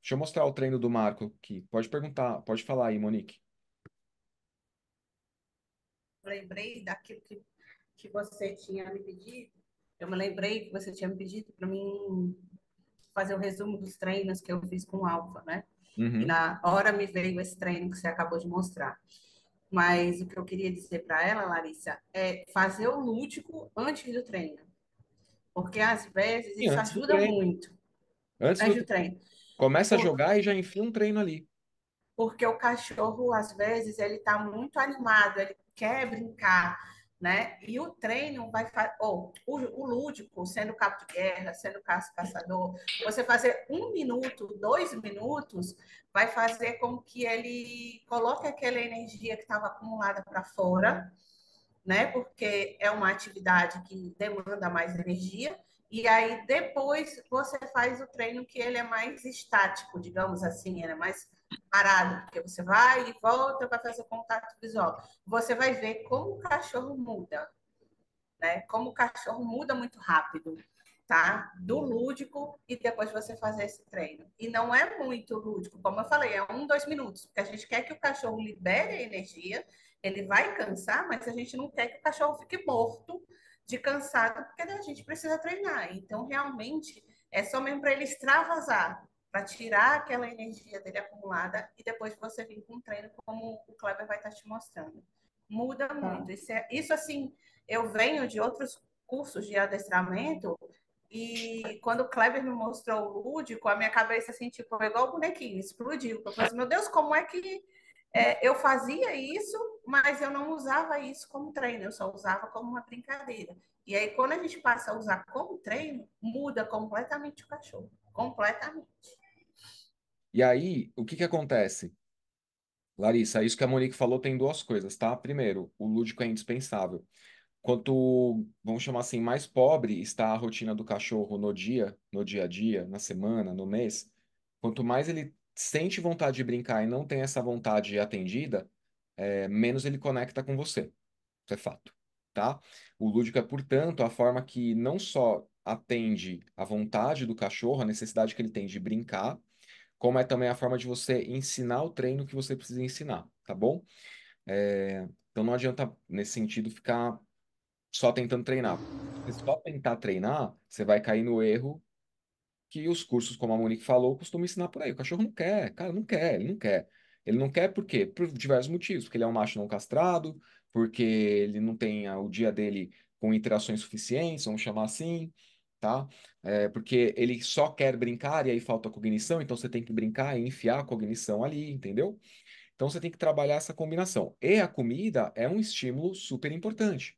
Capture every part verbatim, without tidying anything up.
Deixa eu mostrar o treino do Marco aqui. Pode perguntar, pode falar aí, Monique. Lembrei daquilo que, que você tinha me pedido. Eu me lembrei que você tinha me pedido para mim fazer o resumo dos treinos que eu fiz com o Alfa, né? E Uhum. na hora me veio esse treino que você acabou de mostrar. Mas o que eu queria dizer para ela, Larissa, é fazer o lúdico antes do treino. Porque às vezes E isso antes do ajuda treino. muito Antes do antes do treino. treino. Começa a Por, jogar e já enfia um treino ali. porque o cachorro, às vezes, ele está muito animado, ele quer brincar, né? E o treino vai fazer, ou o, o lúdico, sendo cabo de guerra, sendo caça caçador, você fazer um minuto, dois minutos, vai fazer com que ele coloque aquela energia que estava acumulada para fora, né? Porque é uma atividade que demanda mais energia. E aí depois você faz o treino que ele é mais estático, digamos assim, ele é mais parado, porque você vai e volta para fazer contato visual. Você vai ver como o cachorro muda, né? Como o cachorro muda muito rápido, tá? Do lúdico e depois você fazer esse treino. E não é muito lúdico, como eu falei, é um, dois minutos, porque a gente quer que o cachorro libere a energia, ele vai cansar, mas a gente não quer que o cachorro fique morto de cansado, porque a gente precisa treinar. Então, realmente, é só mesmo para ele extravasar, para tirar aquela energia dele acumulada e depois você vir com um treino como o Kleber vai estar te mostrando. Muda muito. Tá. Isso, é, isso assim, eu venho de outros cursos de adestramento e quando o Kleber me mostrou o lúdico, a minha cabeça assim, tipo, igual o bonequinho, explodiu. Eu falei assim, meu Deus, como é que é, eu fazia isso, mas eu não usava isso como treino, eu só usava como uma brincadeira. E aí, quando a gente passa a usar como treino, muda completamente o cachorro. Completamente. E aí, o que que acontece? Larissa, isso que a Monique falou tem duas coisas, tá? Primeiro, o lúdico é indispensável. Quanto, vamos chamar assim, mais pobre está a rotina do cachorro no dia, no dia a dia, na semana, no mês, quanto mais ele sente vontade de brincar e não tem essa vontade atendida, é, menos ele conecta com você. Isso é fato, tá? O lúdico é, portanto, a forma que não só atende à vontade do cachorro, a necessidade que ele tem de brincar, como é também a forma de você ensinar o treino que você precisa ensinar, tá bom? É, então não adianta, nesse sentido, ficar só tentando treinar. Se só tentar treinar, você vai cair no erro que os cursos, como a Monique falou, costumam ensinar por aí. O cachorro não quer, cara, não quer, ele não quer. Ele não quer por quê? Por diversos motivos. Porque ele é um macho não castrado, porque ele não tem ah, o dia dele com interações suficientes, vamos chamar assim, tá? É, porque ele só quer brincar e aí falta cognição, então você tem que brincar e enfiar a cognição ali, entendeu? Então você tem que trabalhar essa combinação. E a comida é um estímulo super importante.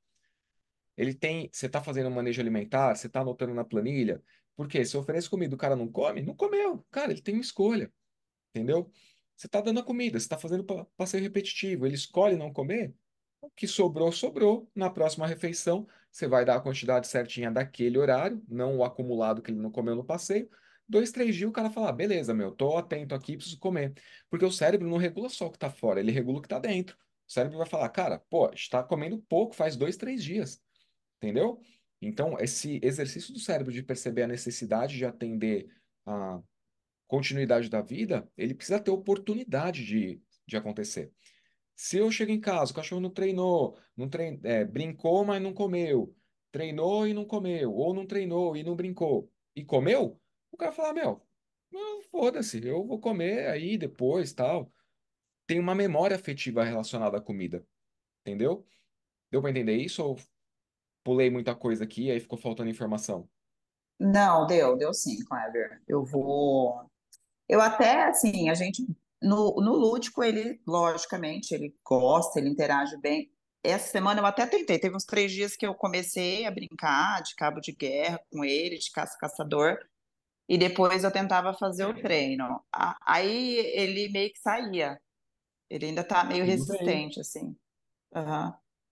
Ele tem, você está fazendo um manejo alimentar, você está anotando na planilha, porque se eu ofereço comida, e o cara não come, não comeu. Cara, ele tem uma escolha, entendeu? Você está dando a comida, você está fazendo pa- passeio repetitivo, ele escolhe não comer, o que sobrou, sobrou. Na próxima refeição, você vai dar a quantidade certinha daquele horário, não o acumulado que ele não comeu no passeio. Dois, três dias, o cara fala, ah, beleza, meu, tô atento aqui, preciso comer. Porque o cérebro não regula só o que está fora, ele regula o que está dentro. O cérebro vai falar, cara, pô, está comendo pouco, faz dois, três dias. Entendeu? Então, esse exercício do cérebro de perceber a necessidade de atender a continuidade da vida, ele precisa ter oportunidade de, de acontecer. Se eu chego em casa, o cachorro não treinou, não trein, é, brincou, mas não comeu, treinou e não comeu, ou não treinou e não brincou, e comeu, o cara fala, meu, não, foda-se, eu vou comer aí depois, tal. Tem uma memória afetiva relacionada à comida, entendeu? Deu para entender isso ou pulei muita coisa aqui, aí ficou faltando informação? Não, deu, deu sim, Kleber. Eu vou. Eu até, assim, a gente. No, no lúdico, ele, logicamente, ele gosta, ele interage bem. Essa semana eu até tentei. Teve uns três dias que eu comecei a brincar de cabo de guerra com ele, de caça-caçador, e depois eu tentava fazer o treino. A- Aí ele meio que saía. Ele ainda tá meio Tudo bem. resistente, assim. Aham.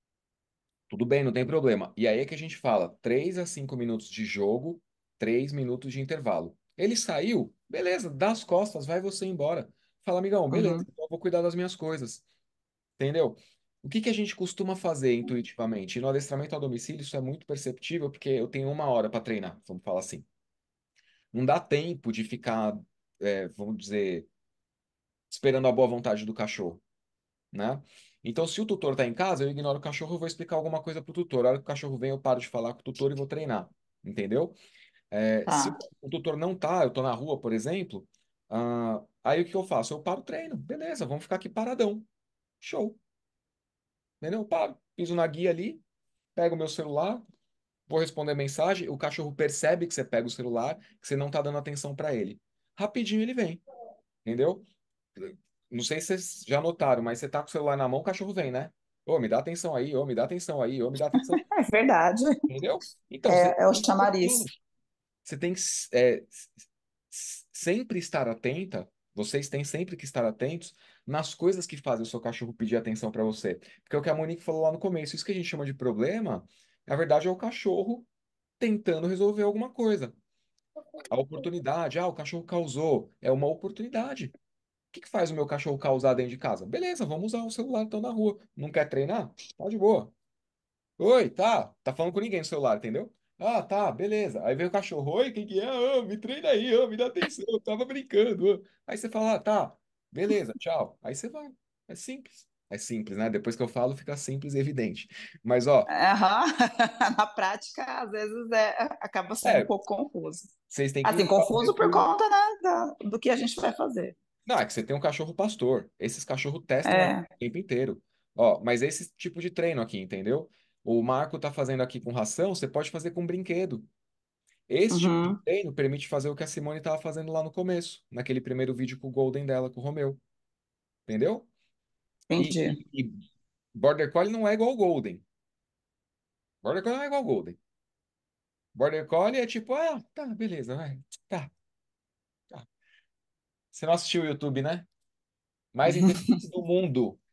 Tudo bem, não tem problema. E aí é que a gente fala, três a cinco minutos de jogo, três minutos de intervalo. Ele saiu, beleza, dá as costas, vai você embora. Fala, amigão, beleza, Uhum. então eu vou cuidar das minhas coisas. Entendeu? O que que a gente costuma fazer intuitivamente? E no adestramento a domicílio, isso é muito perceptível, porque eu tenho uma hora para treinar, vamos falar assim. Não dá tempo de ficar é, vamos dizer, esperando a boa vontade do cachorro, né? Então, se o tutor está em casa, eu ignoro o cachorro, eu vou explicar alguma coisa pro tutor. A hora que o cachorro vem, eu paro de falar com o tutor e vou treinar, entendeu? É, se Tá. o tutor não tá, eu tô na rua, por exemplo, ah, aí o que eu faço? Eu paro o treino, beleza, vamos ficar aqui paradão, show, entendeu? Eu paro, piso na guia ali, pego o meu celular, vou responder mensagem, o cachorro percebe que você pega o celular, que você não tá dando atenção para ele. Rapidinho ele vem, entendeu? Não sei se vocês já notaram, mas você tá com o celular na mão, o cachorro vem, né? Ô, me dá atenção aí, ô, me dá atenção aí, ô, me dá atenção. É verdade. Entendeu? Então, você É, é o tem que chamariz. você tem que é, s- s- sempre estar atenta, vocês têm sempre que estar atentos nas coisas que fazem o seu cachorro pedir atenção para você. Porque é o que a Monique falou lá no começo, isso que a gente chama de problema, na verdade é o cachorro tentando resolver alguma coisa. A oportunidade, ah, o cachorro causou, é uma oportunidade. O que que faz o meu cachorro causar dentro de casa? Beleza, vamos usar o celular então na rua. Não quer treinar? Tá de boa. Oi, tá. Tá falando com ninguém no celular, entendeu? Ah, tá, beleza. Aí vem o cachorro. Oi, quem que é? Ô, me treina aí, ô, me dá atenção, eu tava brincando. Ô. Aí você fala, ah, tá, beleza, tchau. Aí você vai. É simples. É simples, né? Depois que eu falo, fica simples e evidente. Mas, ó, Aham. Na prática, às vezes é, acaba sendo um é, pouco confuso. vocês têm que Assim, fazer confuso por por. conta, né, da- do que a gente vai fazer. Não, é que você tem um cachorro pastor. Esses cachorros testam a gente É. o tempo inteiro. Ó, mas esse tipo de treino aqui, entendeu? O Marco tá fazendo aqui com ração, você pode fazer com brinquedo. Esse tipo de Uhum. treino permite fazer o que a Simone estava fazendo lá no começo, naquele primeiro vídeo com o Golden dela, com o Romeu. Entendeu? E, Entendi. e, e Border Collie não é igual ao Golden. Border Collie não é igual ao Golden. Border Collie é tipo, ah, tá, beleza, vai. Tá, tá. Você não assistiu o YouTube, né? Mais inteligente do mundo.